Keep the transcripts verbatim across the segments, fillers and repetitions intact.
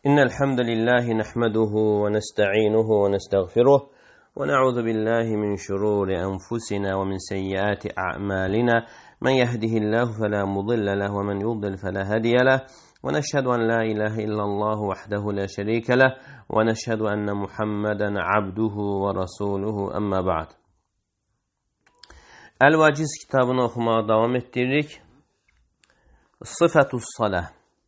إن الحمد لله نحمده ونستعينه ونستغفره ونعوذ بالله من شرور أنفسنا ومن سيئات أعمالنا من يهده الله فلا مضل له ومن يضلل فلا هادي له ونشهد أن لا إله إلا الله وحده لا شريك له ونشهد أن محمدا عبده ورسوله أما بعد. El-Vaciz kitabını okumaya devam ettiririk. Sıfetus salah.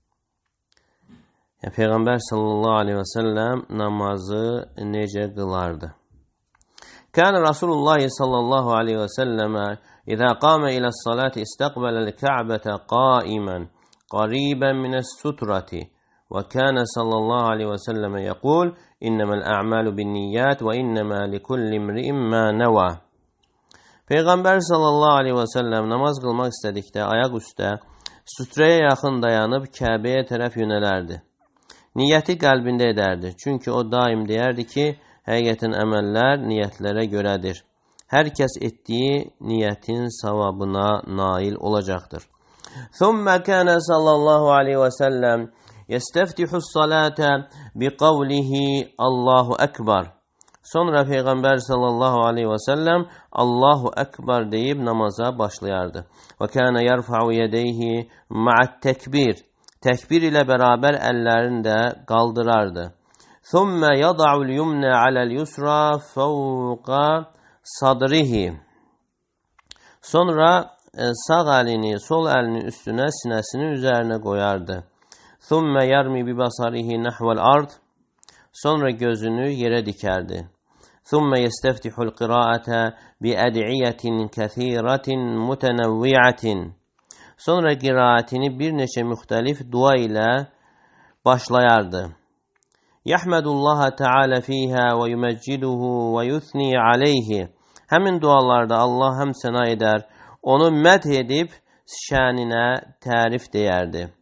Ya, Peygamber sallallahu aleyhi ve sellem namazı nece kılardı? Kâne Resulullah sallallahu aleyhi ve sellem İzâ qâme ilâ salâti istakbelel ka'bete qâimen qariben mines sutrati ve kâne sallallahu aleyhi ve sellem yekûl innemel a'malu bin niyyat ve innemâ likulli imri'in mâ nevâ. Peygamber sallallahu aleyhi ve sellem namaz kılmak istedikdə ayak üstə sütreye yakın dayanıp Kəbəyə tərəf yönelerdi. Niyyəti qəlbində edərdi. Çünki o daim deyərdi ki, həqiqətən əməllər niyyətlərə görədir. Hər kəs etdiyi niyyətin savabına nail olacaqdır. Thumma kana sallallahu aleyhi ve sellem yesteftihu salata bi qavlihi Allahu ekber. Sonra Peygamber sallallahu aleyhi ve sellem Allahu ekber deyib namaza başlayardı. Ve kana yerfa'u yedeyhi ma'at tekbir. Tekbir ile beraber ellerini de kaldırardı. ثُمَّ يَضَعُ الْيُمْنَ عَلَى الْيُسْرَى فَوْقَ صَدْرِهِ. Sonra sağ elini sol elini üstüne sinesinin üzerine koyardı. ثُمَّ يَرْمِ بِبَصَرِهِ نَحْوَ الْأَرْضِ. Sonra gözünü yere dikerdi. ثُمَّ يَسْتَفْتِحُ الْقِرَاءَةَ بِأَدْعِيَةٍ كَثِيرَةٍ مُتَنَوِّعَةٍ. Sonra kıraatini bir neçe muhtelif dua ile başlayardı. Yahmedullaha Teala fiha ve yumecciduhu ve yuthni aleyhi. Hemin dualarda Allah hem sena eder, onu medh edip şanine tarif deyerdi.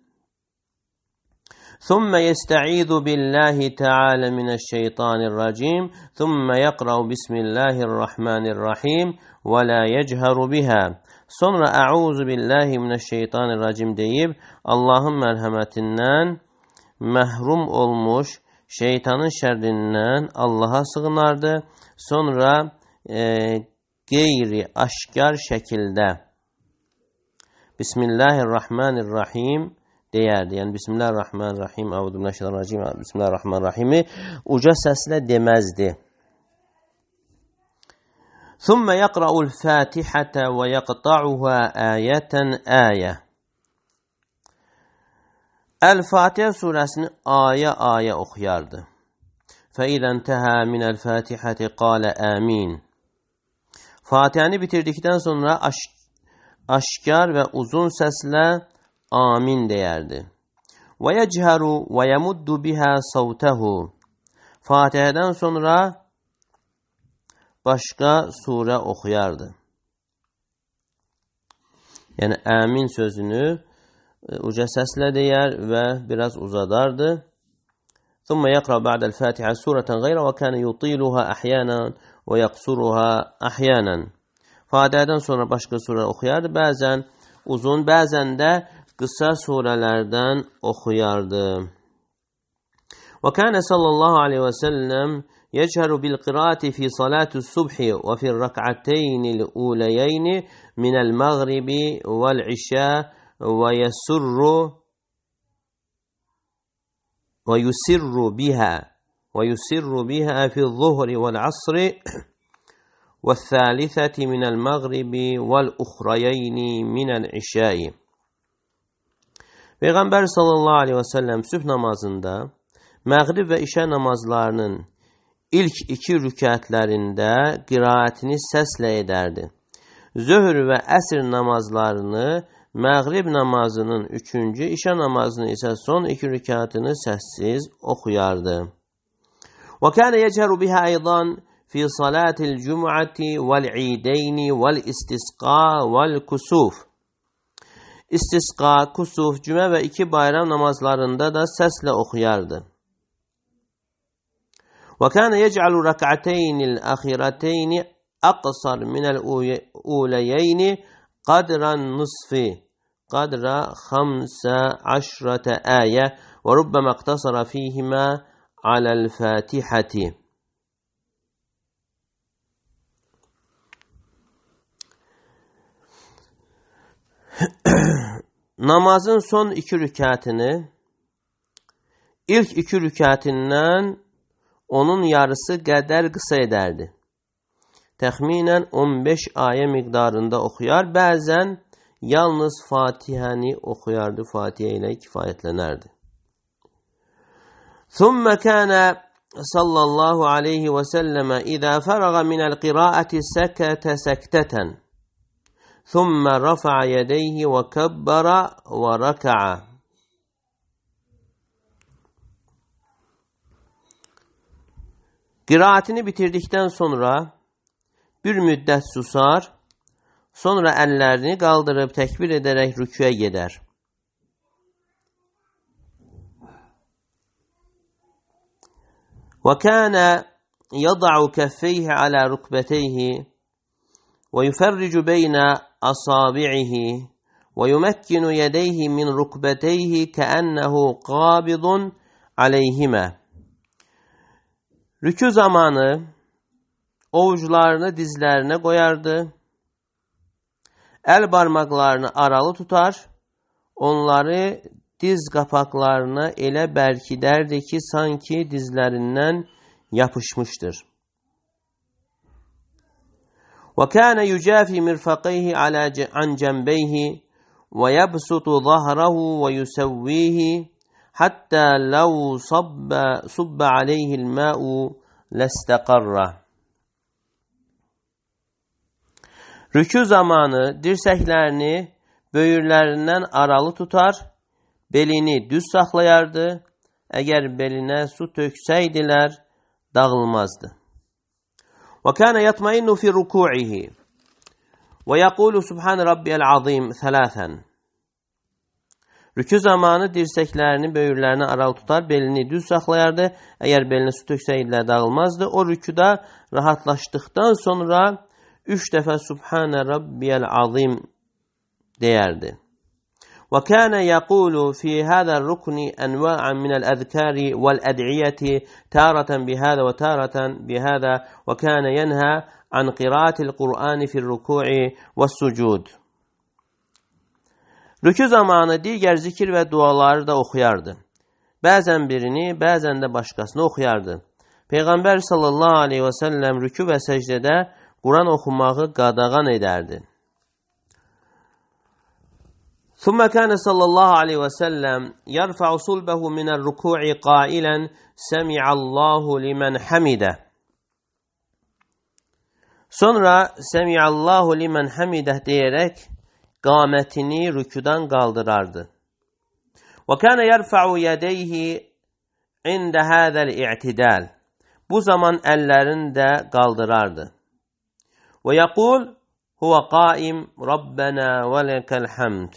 ثُمَّ يَسْتَعِيذُ بِاللّٰهِ تَعَالَ مِنَ الشَّيْطَانِ الرَّجِيمِ ثُمَّ يَقْرَأُ بِسْمِ اللّٰهِ الرَّحْمَنِ الرَّحِيمِ وَلَا يَجْهَرُ بِهَا. Sonra "Eûzu billahi mineşşeytanirracim" deyip Allah'ın merhametinden mehrum olmuş şeytanın şerrinden Allah'a sığınardı. Sonra e, gayri aşkar şekilde Bismillahirrahmanirrahim deyərdi. Yəni Bismillahirrahmanirrahim, Euzubillahimineşşeytanirracim, Bismillahirrahmanirrahimi uca sesle demezdi. ثُمَّ يَقْرَأُ الْفَاتِحَةَ وَيَقْطَعُهَا آيَةً آيَةً. El-Fatiha suresini aya aya okuyardı. فَاِذَا انْتَهَا مِنَ الْفَاتِحَةِ قَالَ آمين. Fatiha'nı bitirdikten sonra aş aşkar ve uzun sesle amin deyerdi. وَيَجْهَرُ وَيَمُدُّ بِهَا صَوْتَهُ. Fatiha'dan sonra başka sure okuyardı. Yani amin sözünü uca sesle deyer ve biraz uzadardı. ثُمَّ يَقْرَأ بَعْدَ الْفَاتِحَةِ سُورَةً غَيْرَ وَكَانَ يُطِيلُهَا أَحْيَانًا وَيَقْصُرُهَا أَحْيَانًا. Fatiha'dan sonra başka sure okuyardı. Bazen uzun, bazen de kısa surelerden okuyardı. وَكَانَ صَلَّى اللّٰهُ عَلَيْهِ وَسَلَّمْ يجهر بالقراءة في صلاة الصبح وفي الركعتين الأوليين من المغرب والعشاء ويسر ويسر بها ويسر بها في الظهر والعصر والثالثة من المغرب والأخريين من العشاء. Peygamber sallallahu aleyhi ve sellem sübh namazında, Məğrib ve İşa namazlarının İlk iki rükətlərində qiraətini səslə edərdi. Zöhr və əsr namazlarını, Məğrib namazının üçüncü, İşa namazını isə son iki rükətini səssiz oxuyardı. وَكَانَ يَجْهَرُ بِهَا أَيْضًا فِي صَلَاةِ الْجُمْعَةِ وَالْعِيدَيْنِ وَالْاِسْتِسْقَى وَالْكُسُوفِ. İstisqa, kusuf, cümə və iki bayram namazlarında da səslə oxuyardı. وكان يجعل ركعتين الأخيرتين أقصر من الأوليين قدر النصف قدر خمس عشرة آية وربما اقتصر فيهما على الفاتحة. Namazın son iki rükatını ilk iki rükatinden onun yarısı qədər qısa edərdi. Təxminən on beş ayə miqdarında oxuyar, bəzən yalnız Fatihəni oxuyardı, Fatihə ilə kifayətlənərdi. ثُمَّ كَانَ صلى الله عليه وسلم إذا فرغ من القراءة سكت سكتة ثم رفع يديه وكبر وركع. Qiraatini bitirdikdən sonra bir müddət susar, sonra əllərini qaldırıb təkbir edərək rüküyə gedər. وَكَانَ يَضَعُ كَفَّيْهِ عَلَى رُكْبَتَيْهِ وَيُفَرِّجُ بَيْنَ أَصَابِعِهِ وَيُمَكِّنُ يَدَيْهِ مِنْ رُكْبَتَيْهِ كَأَنَّهُ قَابِضٌ عَلَيْهِمَا. Rükû zamanı ovucularını dizlerine koyardı. El parmaklarını aralı tutar. Onları diz kapaklarına elə bərkidərdi ki, sanki dizlerinden yapışmıştır. وَكَانَ يُجَافِي مِرْفَقَيْهِ عَنْ جَنْبَيْهِ وَيَبْسُطُ ظَهْرَهُ وَيُسَوِّيهِ حَتَّى لَوْ صَبَّ, صُبَّ عَلَيْهِ الْمَاءُ لَاسْتَقَرَّ. Rükû zamanı dirsəklərini böyürlərindən aralı tutar, belini düz saxlayardı. Əgər belinə su töksəydilər, dağılmazdı. وَكَانَ يَطْمَئِنُّ فِي رُكُوعِهِ وَيَقُولُ سُبْحَانَ رَبِّيَ الْعَظِيمِ ثَلَاثًا. Rükû zamanı dirsəklərini böyürlərini aralı tutar, belini düz saxlayardı. Əgər belinə su töksəydilər, dağılmazdı. O rüküda rahatlaşdıktan sonra üç dəfə Subhanə Rabbiyəl Azim deyərdi. وَكَانَ يَقُولُ فِي هَذَا الرُّكْنِ أَنْوَاعًا مِنَ الْأَذْكَارِ وَالْأَدْعِيَةِ تَارَةً بِهَذَا وَتَارَةً بِهَذَا وَكَانَ يَنْهَى عَنْ قِرَاءَةِ الْقُرْآنِ فِي الرُّكُوعِ وَالسُّجُودِ. Rükû zamanı digər zikir və duaları da oxuyardı. Bəzən birini, bəzən də başqasını oxuyardı. Peyğəmbər sallallahu aleyhi və səlləm rükû və səcdədə Quran oxumağı qadağan edərdi. ثُمَّ كَانَ صلى الله عليه وسلم يرفع صلبه من الركوع قائلا سمع الله لمن حمده. Sonra Semiallahu limen hamidah diyerek qamətini rüküdən qaldırardı. وَكَانَ يَرْفَعُ يَدَيْهِ عِنْدَ هَذَا الْاِعْتِدَالِ. Bu zaman əllərini də qaldırardı. وَيَقُولُ هُوَ قَائِمْ رَبَّنَا وَلَكَ الْحَمْدِ.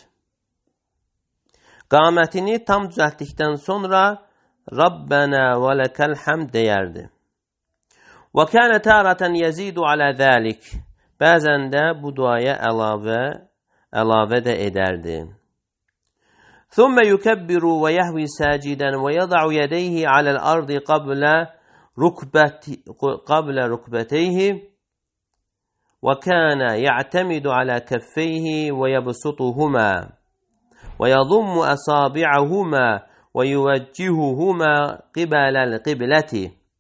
Qamətini tam düzəltdikdən sonra Rabbena və lekəl həmd deyərdi. Və kənə tərətən yəzidu alə zəlik. Bəzən də bu duaya əlavə, əlavə də edərdi. Thumma yukabbiru və yəhvi sacidən və yada'u yədəyhi aləl ardı qablə rukbati, qablə rukbəteyhi və kənə ya'təmidu alə kəffeyhi və yəbsutuhuma وَيَضُمُّ أَصَابِعَهُمَا وَيُوَجِّهُهُمَا قِبَلَ الْقِبْلَةِ.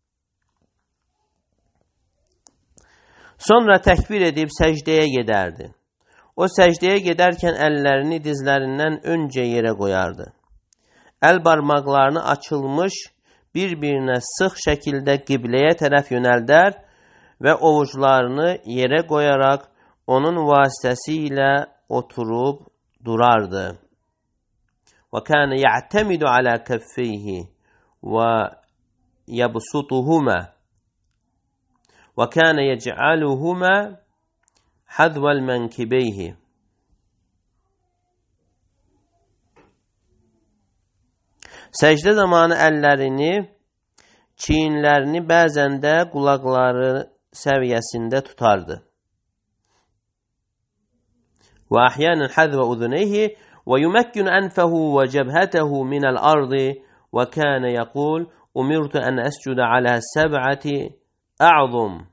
Sonra təkbir edib səcdəyə gedərdi. O səcdəyə gedərkən əllərini dizlərindən öncə yerə qoyardı. Əl barmaqlarını açılmış, bir-birinə sıx şəkildə qibləyə tərəf yönəldər və ovucularını yerə qoyaraq onun vasitəsilə oturub durardı. وَكَانَ يَعْتَمِدُ عَلَى كَفَّيْهِ وَيَبْسُطُهُمَا وَكَانَ يَجْعَلُهُمَا حَذْوَ الْمَنْكِبَيْهِ. Səcdə zamanı əllərini, çiyinlərini, bəzən də qulaqları səviyyəsində tutardı. وَأَحْيَانًا حَذْوَ أُذُنَيْهِ وَيُمَكِّنُ أَنْفَهُ وَجَبْهَتَهُ مِنَ الْأَرْضِ وكان يقول أمرت أن أسجد على سبعة أعظم.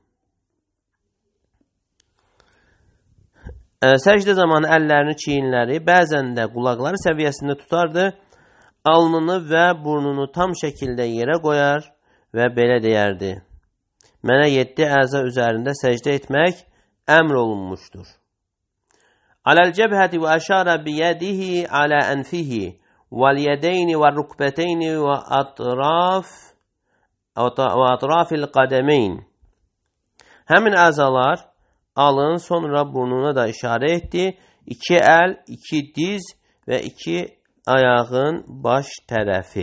Səcdə zamanı əllərini, çiyinləri, bəzən də qulaqları səviyyəsində tutardı, alnını və burnunu tam şəkildə yerə qoyar və belə deyərdi: Mənə yeddi əza üzərində səcdə etmək əmr olunmuşdur. Aləl cəbhəti və əşarə biyədihi alə ənfihi vəl yədeyni və rükbəteyni və atraf və atrafil qədəmeyn. Həmin əzalar alın, sonra burnuna da işarə etdi. İki əl, iki diz və iki ayağın baş tərəfi.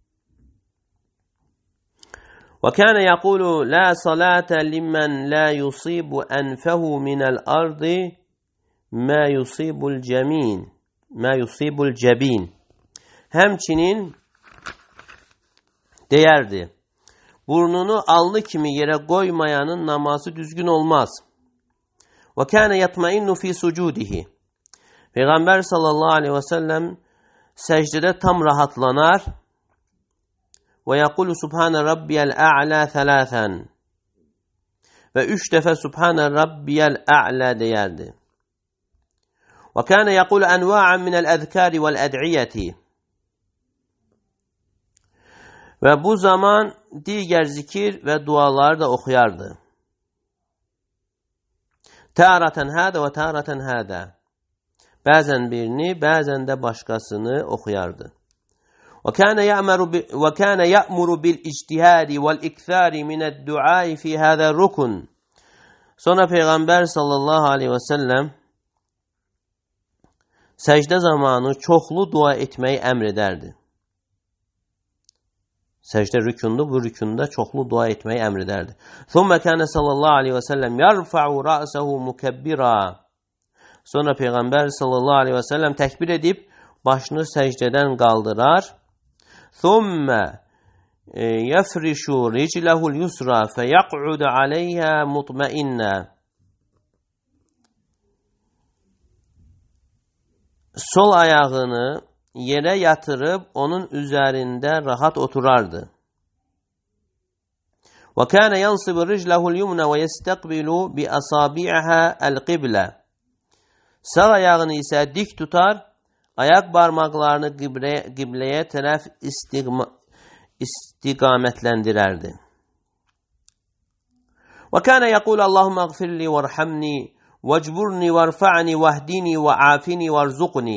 Və kənə yəqulu la salətə limən la yusibu ənfəhu minəl ardı mə yusibul cəmin. Mə yusibul cəbin. Həmçinin deyərdi: Burnunu alnı kimi yerə qoymayanın namazı düzgün olmaz. Və kənə yatmainnu fi sucudihi. Peyğəmbər sallallahu aleyhi və səlləm səcdədə tam rahatlanar və yəqulu subhanə rabbiyəl ə'lə thələthən və üç dəfə subhanə rabbiyəl ə'lə deyərdi. Və kənə yəqulu ənva'ən minəl əzkəri vəl əd'iyyəti. Və bu zaman digər zikir və duaları da oxuyardı. Tərətən hədə və tərətən hədə. Bəzən birini, bəzən də başqasını oxuyardı. Və kənə yə'muru bil ictihadi vəl ikthari minəd-duai fi hədə rukun. Sonra Peyğəmbər sallallahu aleyhi və səlləm səcdə zamanı çoxlu dua etməyi əmr edərdi. Səcdə rükündür, bu rükündə çoxlu dua etməyi əmr edərdi. Thumma kana sallallahu aleyhi və səlləm yarfa'u ra'sahu mukabbira. Sonra Peyğəmbər sallallahu aleyhi və səlləm təkbir edib başını səcdədən qaldırar. Thumma yafrishu rijlahul yusra feyaq'udu aleyha mutma'inna. Sol ayağını yerə yatırıb onun üzərində rahat oturardı. Və kənə yansibu ricləhul yumna və yestəqbilu bi asabi'əhə əl-qiblə. Sağ ayağını isə dik tutar, ayaq barmaqlarını qibləyə tərəf istiqamətləndirərdi. Və kənə yəqul Allahumma qfirli vərhamni vəcburni vərfa'ni vəhdini və afini vərzuqni.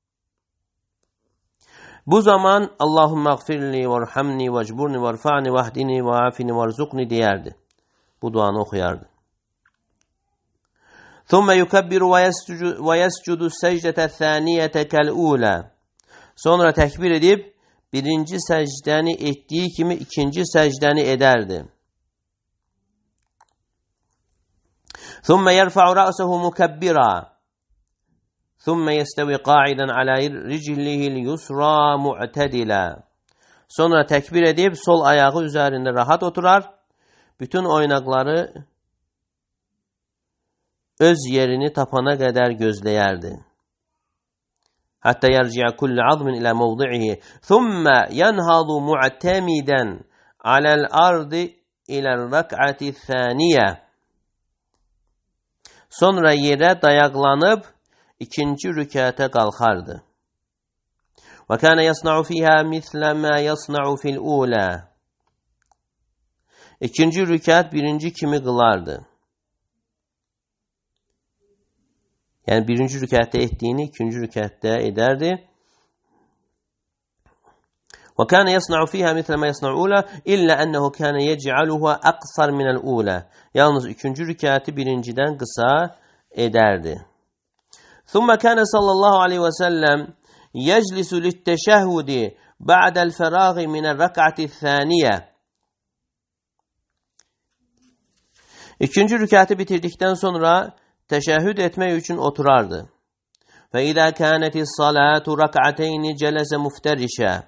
Bu zaman Allahumma gfirli vərhamni vəcburni vərfa'ni vəhdini və afini vərzuqni deyərdi. Bu duanı oxuyardı. Thumma yukabbiru və yəscudu səcdətə thaniyyətə kəl-ulə. Sonra təkbir edib birinci səcdəni etdiyi kimi ikinci səcdəni edərdi. Thumma yerfa'u ra'sahu mukabbira. ثُمَّ يَسْتَوِي قَاعِدًا عَلَى رِجْلِهِ الْيُسْرَى مُعْتَدِلًا. Sonra təkbir edib sol ayağı üzərində rahat oturar, bütün oynaqları öz yerini tapana qədər gözləyərdi. Hətta yərciə kulli azmin ilə mevdi'ihi. Thumma yanhadu mu'tamidan alal ardı ilə rək'ati thaniyə. Sonra yerə dayaqlanıb ikinci rükətə qalxardı. Və kənə yasna'u fiyhə mislə mə yasna'u fil-ulə. İkinci rükət birinci kimi qılardı. Yəni birinci rükətdə etdiyini ikinci rükətdə edərdi. Və kənə yasna'u fiyhə mislə mə yasna'u ulə illə ənəhu kənə yec'aluhə əqsar minəl-ulə. Yalnız ikinci rükəti birincidən qısa edərdi. ثم كان صلى الله عليه وسلم يجلس للتشهد بعد الفراغ من الركعة الثانية. İkinci rükûatı bitirdikten sonra teşehhüd etmek için oturardı. فإذا كانت الصلاة ركعتين جلس مفترشا.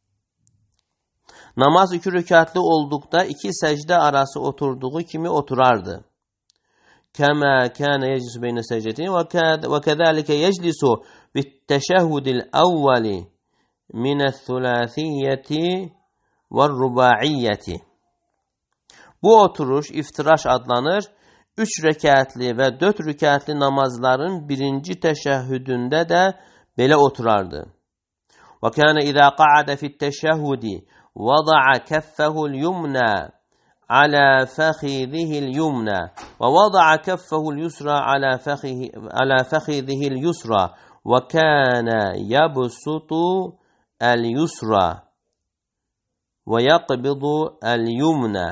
Namaz iki rükûatlı oldukta iki secde arası oturduğu kimi oturardı. كما كان يجلس بين السجدتين وكذلك يجلس بالتشهد الأول minəth-thulathiyeti və-ruba'iyyeti. Bu oturuş iftiraş adlanır. Üç rəkətli və dörd rəkətli namazların birinci təşəhhüdündə də belə oturardı. Və kânə izâ qa'ada fi't-təşəhhüdi vada'a kəffəhul yumna alə fəxidihil yumna və vada'a kəffəhul yusra alə fəxidihil yusra və kânə yabsutu əl-yusra və yaqbidu əl-yumna.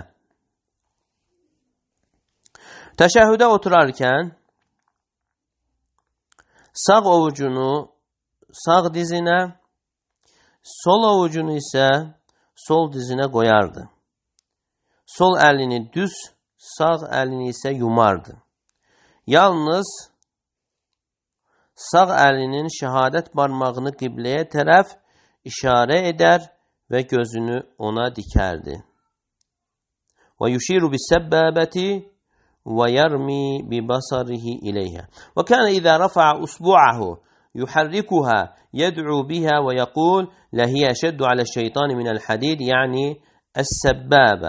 Təşəhhüdə oturarkən sağ ovucunu sağ dizinə, sol ovucunu isə sol dizinə qoyardı. Sol əlini düz, sağ əlini isə yumardı. Yalnız sağ əlinin şəhadət barmağını qibləyə tərəf işarə edər və gözünü ona dikərdi. Və yuşiru bis-səbbəbəti ويرمي ببصره إليها وكان إذا رفع أصبعه يحركها يدعو بها ويقول لهي أشد على الشيطان من الحديد يعني السبابة.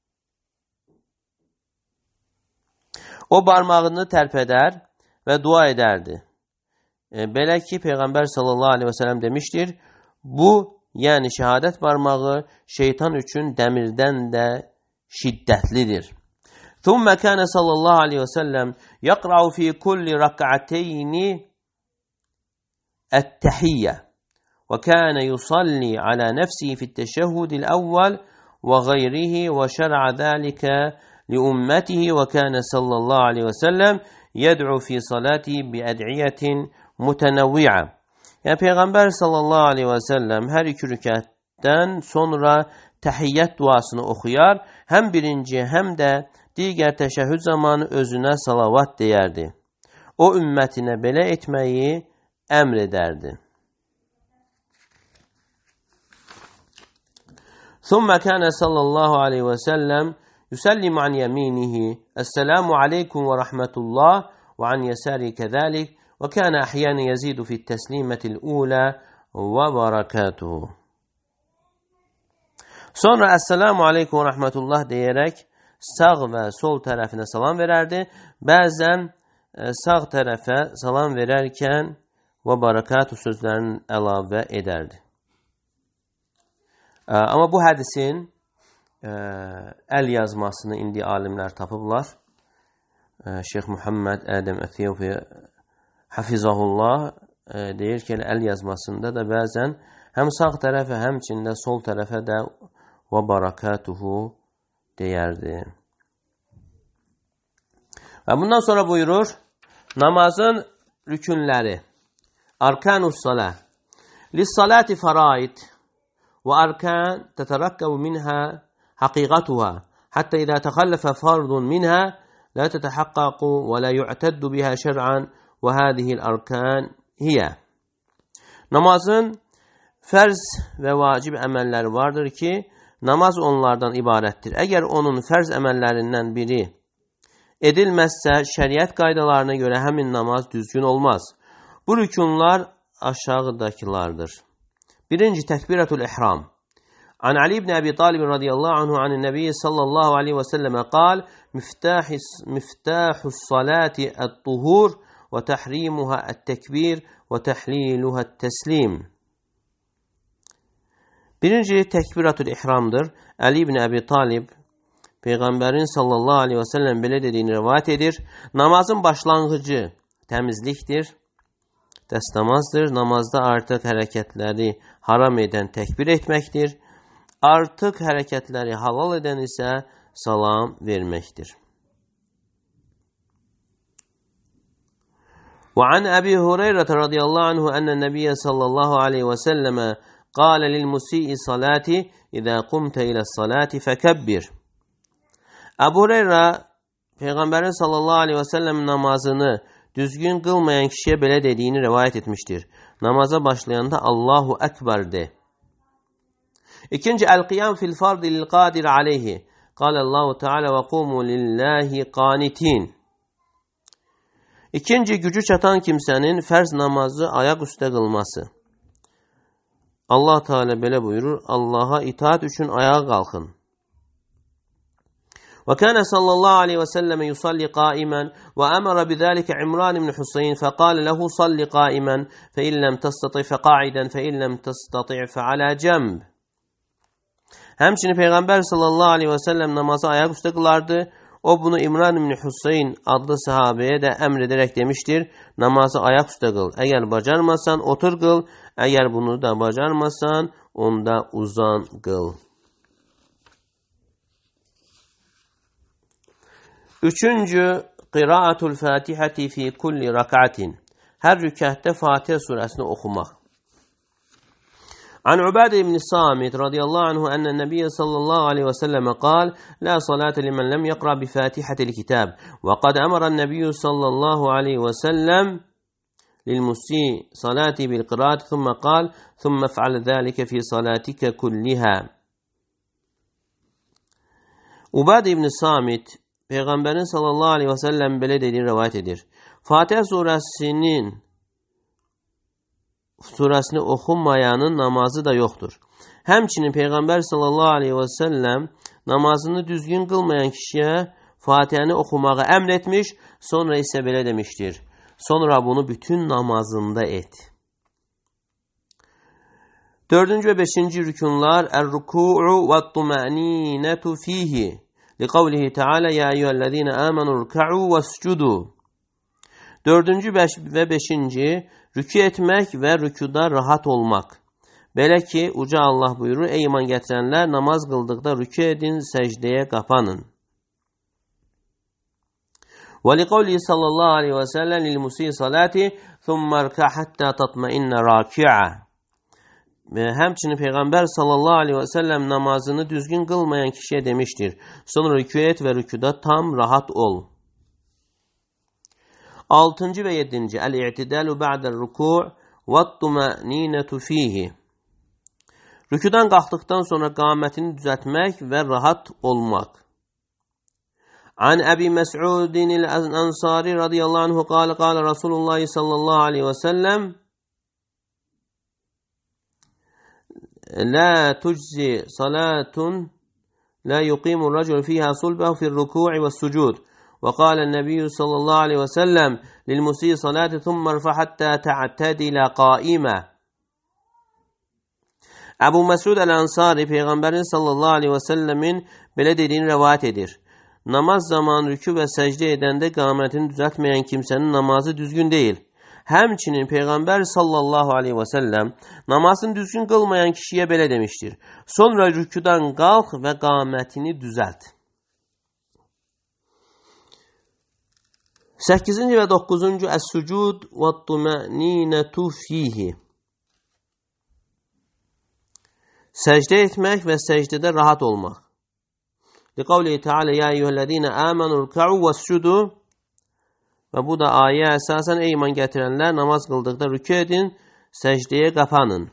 O barmağını tərpədər və dua edərdi. E, belə ki, Peyğəmbər sallallahu aleyhi və sələm demişdir, bu, yəni şəhadət barmağı şeytan üçün dəmirdən də şiddətlidir. ثم كان صلى الله عليه وسلم يقرأ في كل ركعتين التحية وكان يصلي على نفسه في التشهد الأول وغيره وشرع ذلك لأمته وكان صلى الله عليه وسلم يدعو في صلاته بأدعية متنوعة. Yəni Peyğəmbər sallallahu aleyhi və səlləm hər iki rükətdən sonra təhiyyət duasını oxuyar, həm birinci, həm də digər təşəhhüd zamanı özünə salavat deyərdi. O ümmətinə belə etməyi əmr edərdi. ثم كان صلى الله عليه وسلم يسلم عن يمينه السلام عليكم ورحمة الله وعن يساره كذلك وكان أحيانا يزيد في التسليمة الأولى وبركاته. Sonra Esselamu Aleyküm ve Rahmetullah diyerek sağ və sol tərəfinə salam verərdi. Bəzən sağ tərəfə salam verərkən və barakatuh sözlərini əlavə edərdi. Amma bu hədisin əl yazmasını indi alimlər tapıblar. Şeyx Muhammed Ədəm Əthiyufi Hafizahullah deyir ki, əl yazmasında da bəzən həm sağ tərəfə, həmçində sol tərəfə də və barakatuhu deyərdi. Və bundan sonra buyurur, namazın rükünləri. Arkanus salah. Lis-salati faraid və arkan tətərakkabu minha haqiqatuha. Hatta izə təxalləfə fardun minha la tətəhaqqaqu və la yu'təddu biha şər'an və hədihil arkan hiyə. Namazın fərz və vacib əməlləri vardır ki, namaz onlardan ibarətdir. Əgər onun fərz əməllərindən biri edilməzsə, şəriət qaydalarına görə həmin namaz düzgün olmaz. Bu rükunlar aşağıdakılardır. Birinci, təkbiratul ihram. An Ali ibn Abi Talib radiyallahu anhu anin Nebiyyi sallallahu aleyhi və səlləmə qal, miftahus salati ət-tuhur və təhrimuha ət-təkbir və təhliluha ət-təslim. Birinci, təkbiratul ihramdır. Ali ibn Abi Talib Peyğəmbərin sallallahu aleyhi və səlləm belə dediyini rivayət edir. Namazın başlanğıcı təmizlikdir, dəstəmazdır. Namazda artıq hərəkətləri haram edən təkbir etməkdir. Artıq hərəkətləri halal edən isə salam verməkdir. وعن أبي هريرة رضي الله عنه أن النبي صلى الله عليه وسلم قال للمسيء صلاته إذا قمت إلى الصلاة فكبر. Əbu Hüreyrə Peyğəmbərin sallallahu aleyhi və səlləm namazını düzgün qılmayan kişiyə belə dediyini rivayət etmişdir. Namaza başlayanda Allahu Ekber de. İkinci, el-qiyam fil fardi lil-qadir aleyhi. Qalallahu Teala və qumu lillahi qanitin. İkinci, gücü çatan kimsənin fərz namazı ayaq üstə qılması. Allah Teala belə buyurur: Allah'a itaat üçün ayağa qalxın. وكان صلى الله عليه وسلم يصلي قائما وأمر بذلك عمران بن حسين فقال له صل قائما فإن لم تستطع فقاعدا فإن لم تستطع فعلى جنب. Həmçinin Peyğəmbər sallallahu aleyhi və səlləm namazı ayaq üstə qılardı. O bunu İmran ibn Hüseyin adlı sahabeye də əmr edərək demiştir: namazı ayaq üstə qıl. Əgər bacarmasan otur qıl. Əgər bunu da bacarmasan onda uzan qıl. Üçüncü, qiraatul Fatihati fi kulli rak'atin. Hər rükətdə Fatihə surəsini oxumaq. عن عبادة بن الصامت رضي الله عنه أن النبي صلى الله عليه وسلم قال: لا صلاة لمن لم يقرأ بفاتحة الكتاب. وقد أمر النبي صلى الله عليه وسلم للمسيء صلاتي بالقراءة ثم قال: ثم افعل ذلك في صلاتك كلها. Ubadə ibn Samit Peyğəmbərin sallallahu aleyhi və səlləm belə dediğini rivayet edir. Fatihə surəsinin surəsini oxunmayanın namazı da yoxdur. Həmçinin Peyğəmbər sallallahu aleyhi və səlləm namazını düzgün qılmayan kişiyə Fatihəni oxumağı əmr etmiş, sonra isə belə demiştir: sonra bunu bütün namazında et. Dördüncü ve beşinci rükunlar Er-ruku'u ve-tuma'ninetu fihi liqavlihi Teala ya eyyühellezine amenu ruk'u vescudu. Dördüncü ve beşinci rükü etmek ve rükuda rahat olmak. Belə ki, uca Allah buyurur: ey iman gətirənlər, namaz qıldıqda rükü edin, səcdəyə qapanın. Və liqavlihi sallallahu aleyhi və səlləm lil-musii salati thumma rka hatta tatma'inna raki'a. Həmçinin Peyğəmbər sallallahu aleyhi və səlləm namazını düzgün qılmayan kişiyə demiştir: sonra rükü et və rükuda tam rahat ol. Altıncı ve yedinci El-i'tidalu ba'del ruku' ve't-tuma'ninetu fihi. Rükudan qalxdıqdan sonra qamətini düzəltmək və rahat olmaq. An Əbi Məs'udin el-Ansari radiyallahu anhu qala qala Rasulullah sallallahu aleyhi və səlləm: la tujzi salatun la yuqimu racul fiha sulbahu fi'r-ruku'i ve's-sucud. وقال النبي صلى الله عليه وسلم للمسيء صلاة ثم ارفع حتى تعتدل قائمة. Əbu Məsud el-Ansari Peyğəmbərin sallallahu aleyhi və səlləmin belə dediyini rivayet edir: namaz zamanı rükü və səcdə edəndə qamətini düzəltməyən kimsənin namazı düzgün deyil. Həmçinin Peyğəmbər sallallahu aleyhi və səlləm namazını düzgün qılmayan kişiyə belə demiştir: sonra rüküdən qalx və qamətini düzəlt. Səkkizinci və doqquzuncu Es-sucud ve't-tuma'ninetu fihi. Səcdə etmək və səcdədə rahat olmaq. Liqavlihi Teala ya eyyühellezine amenu ruk'u vescudu. Və bu da ayə əsasən ey iman gətirənlər, namaz qıldıqda rükü edin, səcdəyə qapanın.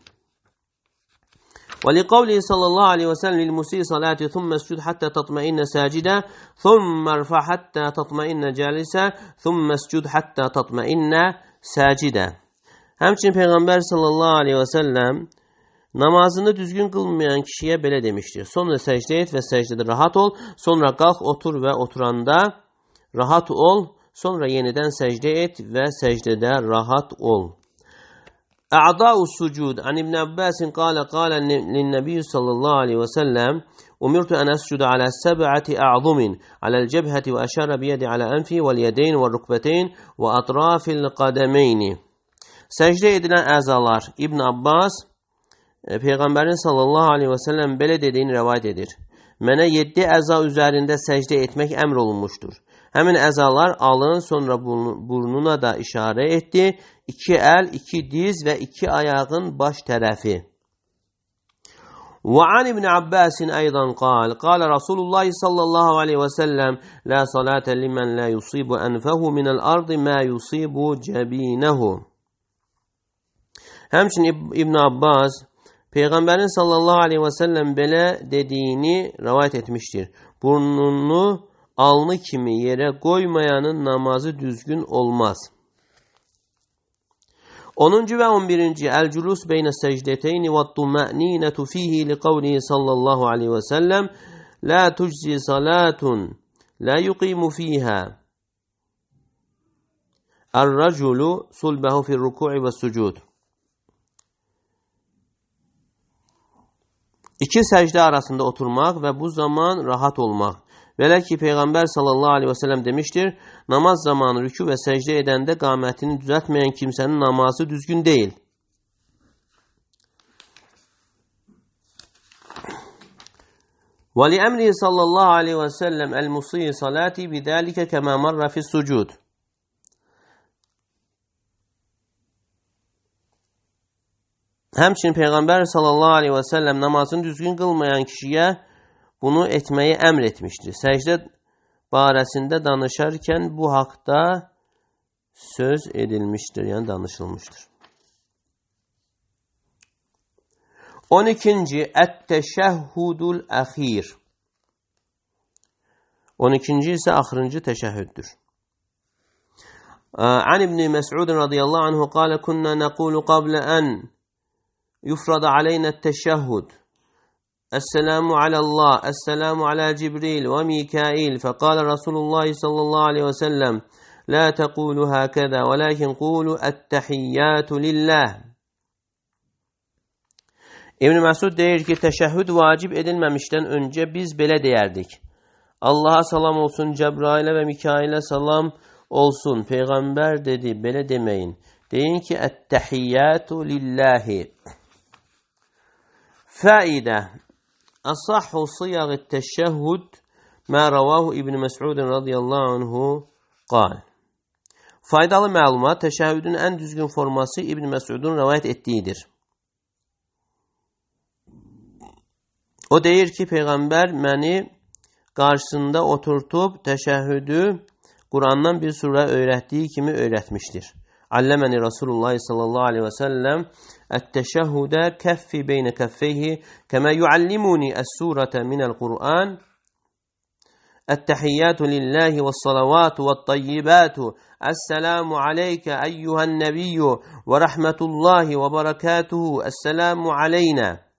ولقوله صلى الله عليه وسلم للمسيء صلاته ثم اسجد حتى تطمئن ساجدا ثم ارفع حتى تطمئن جالسا ثم اسجد حتى تطمئن ساجدا. Həmçinin Peyğəmbər sallallahu aleyhi və səlləm namazını düzgün qılmayan kişiyə belə demişdir: sonra səcdə et və səcdədə rahat ol, sonra qalx otur və oturanda rahat ol, sonra yenidən səcdə et və səcdədə rahat ol. أعضاء السجود عن ابن عباس قال قال للنبي صلى الله عليه وسلم أمرت أن أسجد على سبعة أعظم على الجبهة وأشار بيدي على أنفي واليدين والركبتين وأطراف القدمين. Səcdə edilən əzalar. İbn Abbas Peyğəmbərin sallallahu aleyhi və səlləm belə dediyini rivayet edir: mənə yeddi əza üzərində səcdə etmək əmr olunmuşdur. Həmin əzalar alın, sonra burnuna da işarə etdi. İki əl, iki diz və iki ayağın baş tərəfi. وعن ابن عباس أيضا قال قال رسول الله صلى الله عليه وسلم لا صلاة لمن لا يصيب أنفه من الأرض ما يصيب جبينه. Həmçinin İbn Abbas Peyğəmbərin sallallahu aleyhi və səlləm belə dediyini rivayet etmişdir: burnunu alnı kimi yerə qoymayanın namazı düzgün olmaz. onuncu ve on birinci El-culus beyne secdeteyni ve tuma'ninetu fihi li kavlihi sallallahu aleyhi ve sellem la tujzi salatun la yuqimu fiha er-raculu sulbehu fi'r ruku'i ve sucud. İki secde arasında oturmak ve bu zaman rahat olmak. Vele ki Peygamber sallallahu aleyhi ve sellem demiştir, namaz zamanı rükû ve secde edende kâmetini düzeltmeyen kimsenin namazı düzgün değil. وَلِأَمْرِهِ sallallahu aleyhi ve sellem el-musî salâti bidâlike kemâ marra fi's-sucûd. Hemçinin Peygamber sallallahu aleyhi ve sellem namazını düzgün kılmayan kişiye bunu etmeyi emretmiştir. Secde baresinde danışarken bu hakta söz edilmiştir, yani danışılmıştır. on ikinci Et-teşehhudul ahir. on ikinci ise ahırıncı teşehhüddür. An İbn Mes'ud radıyallahu anhu قال كنا نقول قبل أن يفرض علينا التشهد السلام على الله السلام على جبريل وميكائيل فقال رسول الله صلى الله عليه وسلم لا تقولوا هكذا ولكن قولوا التحيات لله. İbn Mesud deyir ki, teşehhüd vacib edilmemişten önce biz belə deyərdik. Allah'a salam olsun, Cebrail'e ve Mikail'e salam olsun. Peygamber dedi, belə demeyin. Deyin ki, ettehiyyatu lillahi. Faide. Asahhu siyag teşehhüd ma ravahu İbn Mes'ud radıyallahu anhu qal. Faydalı məlumat, teşehhüdün en düzgün forması İbn Mes'ud'un rivayet ettiğidir. O deyir ki, Peygamber məni qarşısında oturtup teşehhüdü Kur'an'dan bir sure öğrettiği kimi öğretmiştir. Allemeni Resulullah sallallahu aleyhi ve sellem et-teşehhüde keffi beyne keffeyhi kema yuallimuni es-surete minel Kur'an ettehiyyatu lillahi ve salavatu ve tayyibatu esselamu aleyke eyyuhen nebiyyü ve rahmetullahi ve berekatuhu esselamu aleyna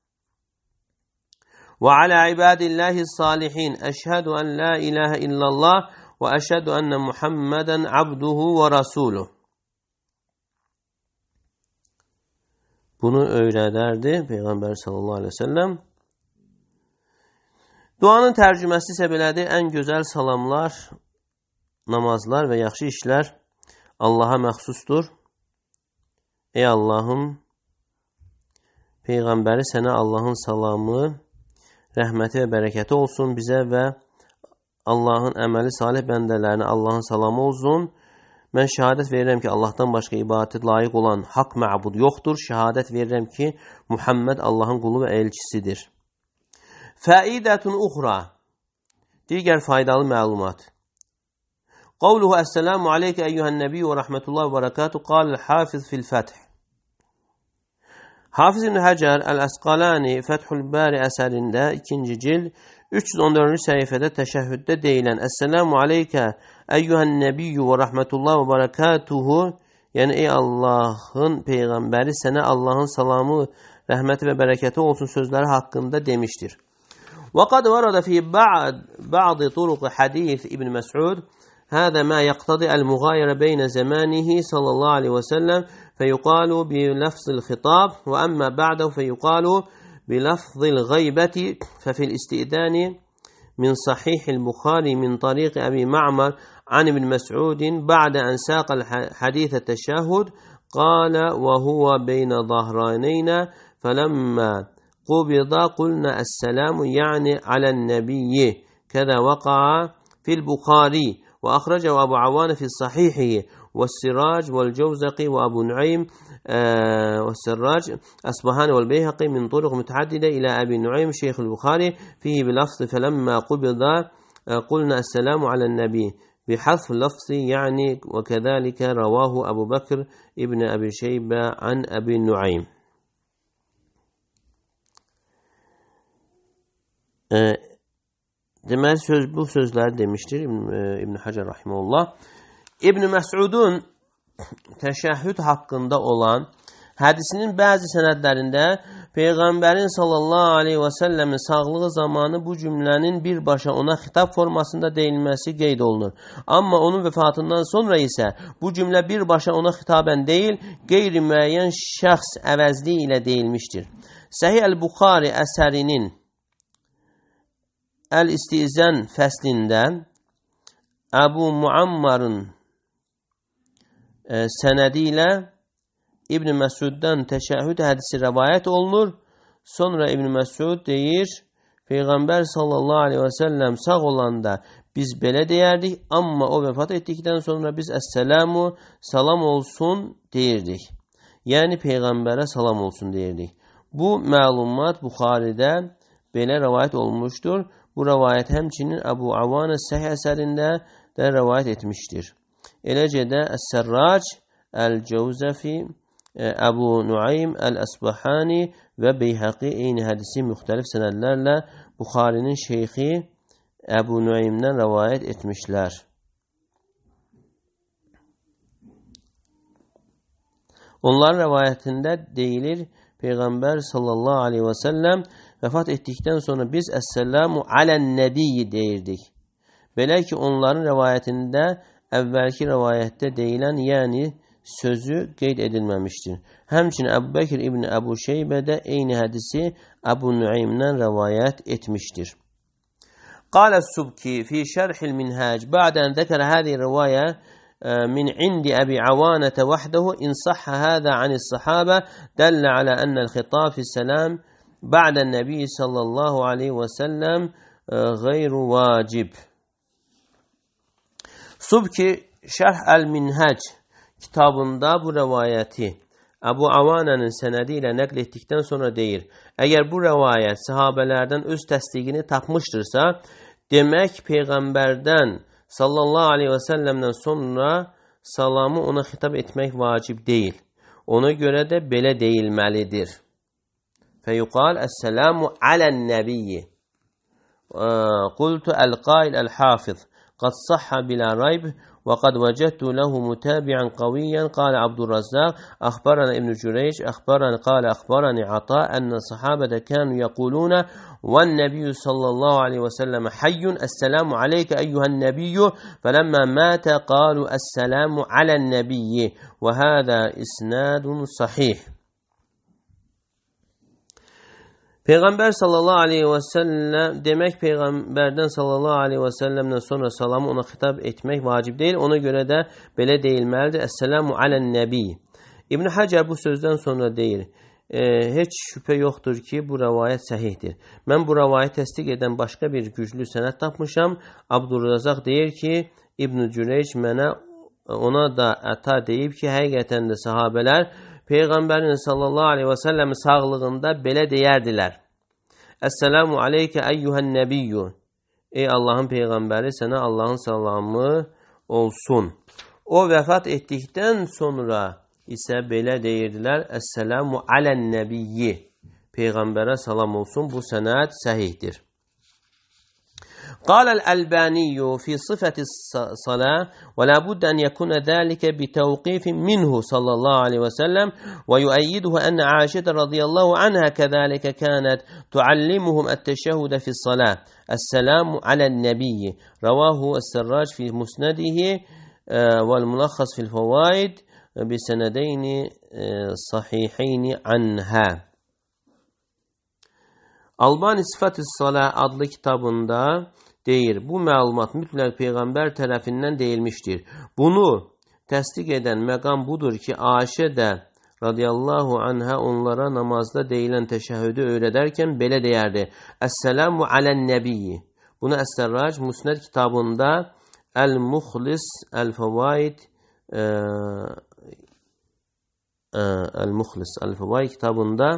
وعلى عباد الله الصالحين أشهد أن لا إله إلا الله وأشهد أن محمدا عبده ورسوله. Bunu öyrederdi Peygamber sallallahu aleyhi ve sellem. Duanın tərcüməsi isə belədir. Ən gözəl salamlar, namazlar və yaxşı işlər Allaha məxsusdur. Ey Allahım, Peyğəmbəri sənə Allahın salamı, rəhməti və bərəkəti olsun bizə və Allahın əməli salih bəndələrinə Allahın salamı olsun. Mən şəhadət verirəm ki, Allahdan başqa ibadət layiq olan haqq məbud yoxdur. Şəhadət verirəm ki, Muhammed Allahın qulu və elçisidir. Fəidətun uxra. Digər faydalı məlumat. Qavluhu əssəlamu aleykə əyyuhən nəbiyyə və rəhmətullahi və bərəkatuhu qalil hafiz fil fəth. Hafiz İbn Hacer el-Əsqalani Fethül Bari əsərində ikinci cild üç yüz on dördüncü səhifədə təşəhhüddə deyilən Esselamu aleykə eyyuhən nebiyyü və rahmetullah və barakatuhu, yəni ey Allahın peyğəmbəri sənə Allahın salamı, rəhməti və bərəkəti olsun sözləri haqqında demişdir. Və qad varada fi ba'd turuq hadis İbn Mes'ud هذا ما يقتضي المغايرة بين زمانه صلى الله عليه وسلم فيقال بلفظ الخطاب وأما بعده فيقال بلفظ الغيبة. ففي الاستئذان من صحيح البخاري من طريق أبي معمر عن ابن مسعود بعد أن ساق الحديث التشهد قال وهو بين ظهرانينا فلما قبض قلنا السلام يعني على النبي كذا وقع في البخاري وأخرجه أبو عوان في صحيحه والسراج والجوزقي وأبو نعيم آه والسراج أصبهاني والبيهقي من طرق متعددة إلى أبي نعيم شيخ البخاري فيه بلفظ فلما قبض آه قلنا السلام على النبي بحذف لفظ يعني وكذلك رواه أبو بكر ابن أبي شيبة عن أبي نعيم. آه Deməli söz bu sözləri demişdir İbn, İbn Hacer rahimehullah. İbn Mes'udun təşəhhüd haqqında olan hədisinin bəzi sənədlərində Peyğəmbərin sallallahu aleyhi və səlləmin sağlığı zamanı bu cümlənin birbaşa ona xitab formasında deyilməsi qeyd olunur. Amma onun vəfatından sonra isə bu cümlə birbaşa ona xitabən deyil, qeyri-müəyyən şəxs əvəzliyi ilə deyilmişdir. Səhih Əl-Buxari əsərinin Əl-İstizən fəslində Əbu Muammarın e, sənədi ilə İbn Məsuddan təşəhhüd hədisi rəvayət olunur. Sonra İbn Məsud deyir, Peyğəmbər sallallahu aleyhi və səlləm sağ olanda biz belə deyərdik, amma o vəfat etdikdən sonra biz əssəlamu, salam olsun deyirdik. Yəni Peyğəmbərə salam olsun deyirdik. Bu məlumat Buxaridə belə rəvayət olmuşdur. Bu rəvayət həmçinin Əbu Avanə Səhih əsərində də rəvayət etmişdir. Eləcə də Əs-Sərrac, Əl-Cəvzəfi, Əbu Nuaym Əl-Əsbahani və Beyhəqi eyni hədisi müxtəlif sənədlərlə Buxarinin şeyxi Əbu Nuaymdən rəvayət etmişlər. Onların rəvayətində deyilir, Peyğəmbər sallallahu aleyhi və səlləm vəfat etdikdən sonra biz Əssəlamu alən-nəbiyyi deyirdik. Belə ki, onların rəvayətində əvvəlki rəvayətdə deyilən, yəni sözü qeyd edilməmişdir. Həmçinin Əbu Bəkir İbn Əbu Şeybə də eyni hədisi Əbu Nuaymdən rəvayət etmişdir. Qalə Subki fi şərhil minhəc bə'də ən zəkərə həzi rəvayə min indi Əbi Avanətə vəhdəhu in səhhə həzə anis-səhabə dəllə alə ənəl xitab fis-səlam bə'dən nəbi sallallahu aleyhi və səlləm qeyru vacib. Subki şərh əl-minhəc kitabında bu rəvayəti Əbu Avanənin sənədi ilə nəql etdikdən sonra deyir, əgər bu rəvayət sahabələrdən öz təsdiqini tapmışdırsa, demək Peyğəmbərdən sallallahu aleyhi və səlləmdən sonra salamı ona xitab etmək vacib deyil. Ona görə də belə deyilməlidir. Fəyuqal, əssəlamu alən-nəbiyyi. Qultu əl-qail əl-hafiz. Qad sahha bila rayb. وقد وجدت له متابعا قويا قال عبد الرزاق أخبرنا ابن جريج أخبرنا قال أخبرني عطاء أن الصحابة كانوا يقولون والنبي صلى الله عليه وسلم حي السلام عليك أيها النبي فلما مات قالوا السلام على النبي وهذا إسناد صحيح. Peyğəmbər sallallahu aleyhi və səlləm, demək Peyğəmbərdən sallallahu aleyhi və səlləmdən sonra salamı ona xitab etmək vacib deyil. Ona görə də belə deyilməlidir. Əssəlamu alən-nəbi. İbn Həcər bu sözdən sonra deyir, e, heç şübhə yoxdur ki, bu rəvayət səhihdir. Mən bu rəvayət təsdiq edən başqa bir güclü sənəd tapmışam. Abdurrazaq deyir ki, İbn Cüreyc mənə ona da əta deyib ki, həqiqətən də sahabələr Peyğəmbərin sallallahu aleyhi və səlləmin sağlığında belə deyərdilər. Əssəlamu aleykə əyyuhən nəbiyyü. Ey Allahın Peyğəmbəri, sənə Allahın salamı olsun. O vəfat etdikdən sonra isə belə deyirdilər. Əssəlamu alən nəbiyyi. Peyğəmbərə salam olsun. Bu sənəd səhihdir. قال الألباني في صفة الصلاة ولا بد أن يكون ذلك بتوقيف منه صلى الله عليه وسلم ويؤيده أن عائشة رضي الله عنها كذلك كانت تعلمهم التشهد في الصلاة السلام على النبي رواه السراج في مسنده والملخص في الفوائد بسندين صحيحين عنها. Albani Sifat-ı Salah adlı kitabında deyir, bu məlumat mütləq Peyğəmbər tərəfindən deyilmişdir. Bunu təsdiq edən məqam budur ki, Ayşə də radiyallahu anhə onlara namazda deyilən təşəhhüdü öyrədərkən belə deyərdi. Əssəlamu alən-nəbiyyi. Bunu Əs-Sərrac Musnəd kitabında Əl-Muxlis Əl-Fəvaid Əl-Muxlis Əl-Fəvaid kitabında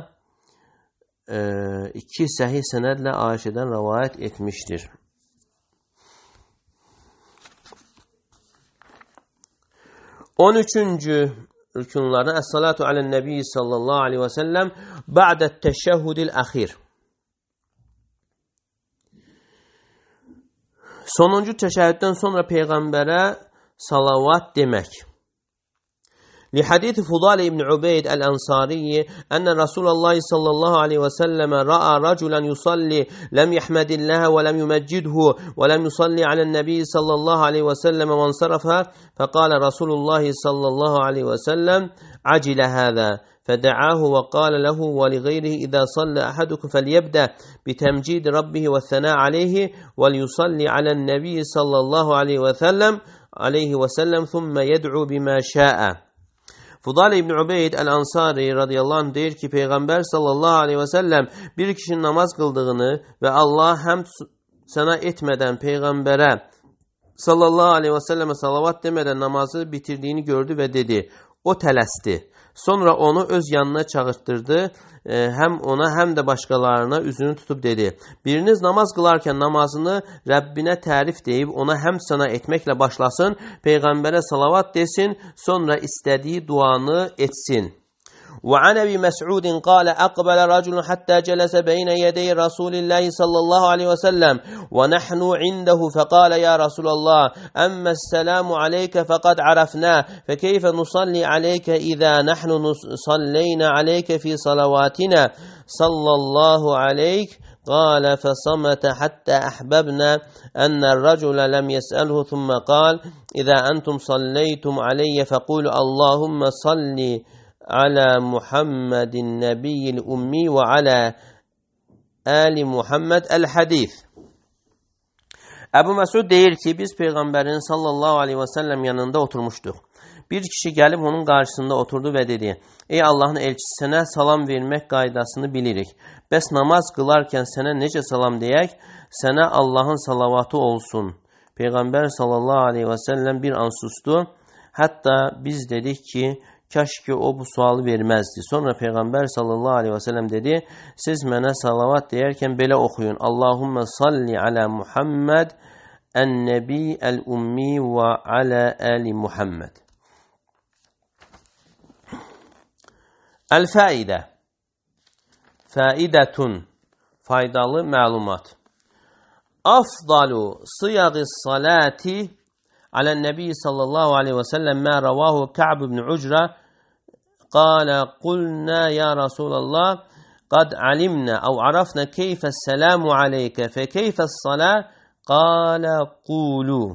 iki səhih sənədlə Ayşədən rəvayət etmişdir. on üçüncü rükunlardan Əs-salatu alən-nəbi sallallahu aleyhi və səlləm ba'də təşəhhüdil əxir. Sonuncu təşəhhüddən sonra Peyğəmbərə salavat demək. لحديث فضال بن عبيد الأنصاري أن رسول الله صلى الله عليه وسلم رأى رجلا يصلي لم يحمد الله ولم يمجده ولم يصلي على النبي صلى الله عليه وسلم وانصرف فقال رسول الله صلى الله عليه وسلم عجل هذا فدعاه وقال له ولغيره إذا صلى أحدكم فليبدأ بتمجيد ربه والثناء عليه وليصلي على النبي صلى الله عليه وسلم عليه وسلم ثم يدعو بما شاء. Fudal İbn Ubeyd el-Ansari radıyallahu anh deyir ki Peygamber sallallahu aleyhi ve sellem bir kişinin namaz kıldığını ve Allah hem sana etmeden Peygamber'e sallallahu aleyhi ve selleme salavat demeden namazı bitirdiğini gördü ve dedi. O tələsdi. Sonra onu öz yanına çağırtdırdı. Hem ona hem de başkalarına üzünü tutup dedi. Biriniz namaz kılarken namazını Rabbine tərif deyip ona hem sana etmekle başlasın. Peygamber'e salavat desin. Sonra istediği duanı etsin. وعن أبي مسعود قال أقبل رجل حتى جلس بين يدي رسول الله صلى الله عليه وسلم ونحن عنده فقال يا رسول الله أما السلام عليك فقد عرفناه فكيف نصلي عليك إذا نحن صلينا عليك في صلواتنا صلى الله عليك قال فصمت حتى أحببنا أن الرجل لم يسأله ثم قال إذا أنتم صليتم علي فقولوا اللهم صل على محمد النبي الأمي وعلى آل Muhammed el-Hadis. Ebu Mesud deyir ki biz Peygamberin sallallahu aleyhi ve sellem yanında oturmuştuk. Bir kişi gelip onun karşısında oturdu ve dedi: Ey Allah'ın elçisine salam vermek qaydasını bilirik. Bəs namaz kılarken sana nece salam deyək? Sana Allah'ın salavatı olsun. Peygamber sallallahu aleyhi ve sellem bir an sustu. Hatta biz dedik ki kaş ki o bu sualı vermezdi. Sonra Peygamber sallallahu aleyhi ve sellem dedi, siz mənə salavat deyərkən belə oxuyun. Allahümme salli ala Muhammed en-nebi el-ummi ve ala ali Muhammed. El-faidə. Faidetun. Faydalı məlumat. Afdalu sıyaqı salati ala nebi sallallahu aleyhi ve sellem ma ravahu Ka'b ibn Ucra قال قلنا يا رسول الله قد علمنا أو عرفنا كيف السلام عليك فكيف الصلاة قال قولوا.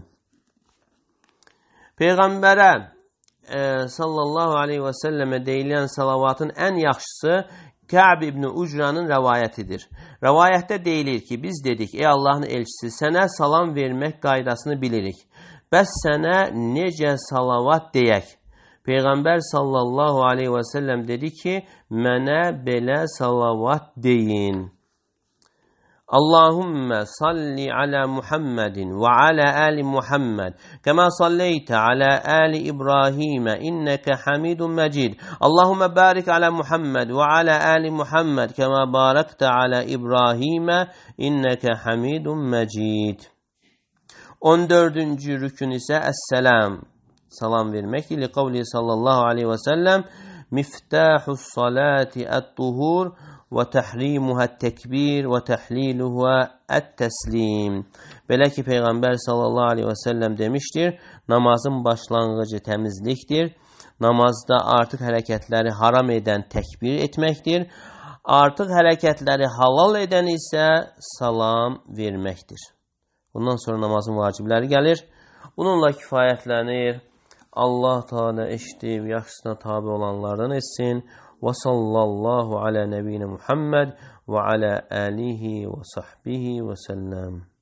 Peygamber'e e, sallallahu aleyhi ve selleme deyilen salavatın en yaxşısı Ka'b ibn Ucra'nın rivayetidir. Rivayette deyilir ki biz dedik ey Allah'ın elçisi sana salam vermek qaydasını bilirik. Bəs sana nece salavat deyək? Peygamber sallallahu aleyhi ve sellem dedi ki mənə belə salavat deyin. Allahümme salli ala Muhammedin ve ala ali Muhammed kema salleyte ala ali İbrahim inneke hamidun mecid. Allahümme barik ala Muhammed ve ala ali Muhammed kema barakte ala İbrahim inneke hamidun mecid. on dördüncü rükün ise es-selam. Salam vermektir. Li kavli sallallahu aleyhi ve sellem miftahus salati et-tuhur ve tahrimuha et-tekbir ve tahliluha et-teslim. Belə ki Peygamber sallallahu aleyhi ve sellem demiştir. Namazın başlangıcı temizliktir. Namazda artık hareketleri haram eden tekbir etmektir. Artık hareketleri halal eden ise salam vermektir. Bundan sonra namazın vacibləri gəlir. Bununla kifayətlənir. Allah Teala eşitib, yaxşısına tabi olanlardan etsin. Və sallallahu ala nebiyyina Muhammed və ala alihi və sahbihi və səlləm.